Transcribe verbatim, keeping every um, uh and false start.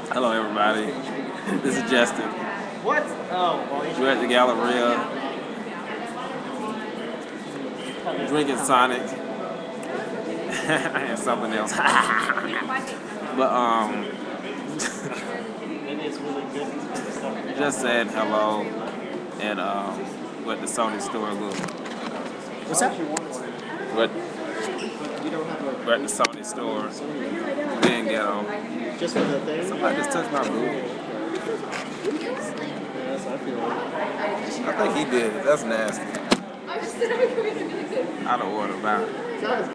Hello, everybody. This is Justin. What? Oh, well, We're at the Galleria, drinking Sonic and something else. But um, just saying hello, and um, we're at the Sony store. Look. what's that? We're, we're at the Sony store. Being ghetto. Just for the thing? Somebody just touched my booty. Yes, I feel it. I think he did it. That's nasty. Out of order, about it.